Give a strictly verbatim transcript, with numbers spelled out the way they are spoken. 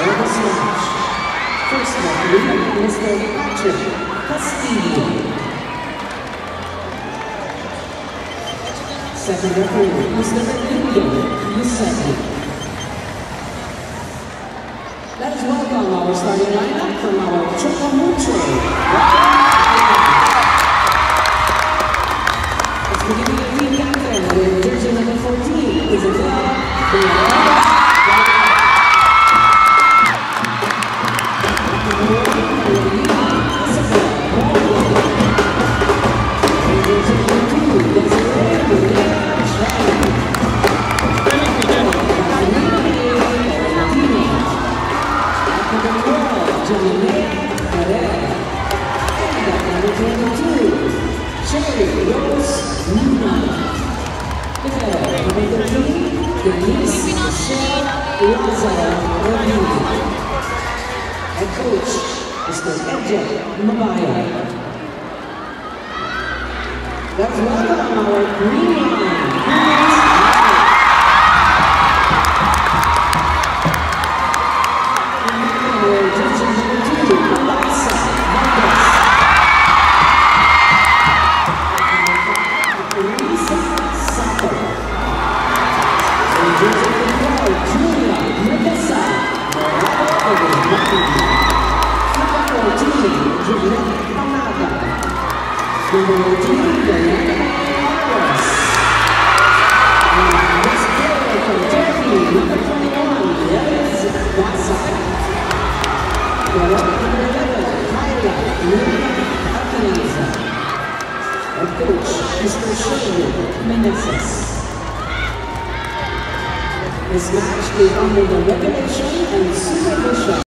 of this match. First referee, Mister Patrick Castillo. Second referee, Mister Raimundo Giuseppe. Let us welcome our starting lineup from our Choco Mucho. Let's begin with the team captain with jersey number fourteen. Is it P V L? Head coach, Mister Mabaya. Let's welcome our Creamline. Number eighteen, and this player from Turkey, number twenty-one, Yeliz Basa. Number eleven, Kyla Alcaniza. Head coach, Mister Choco Meneses. This match is under the regulation and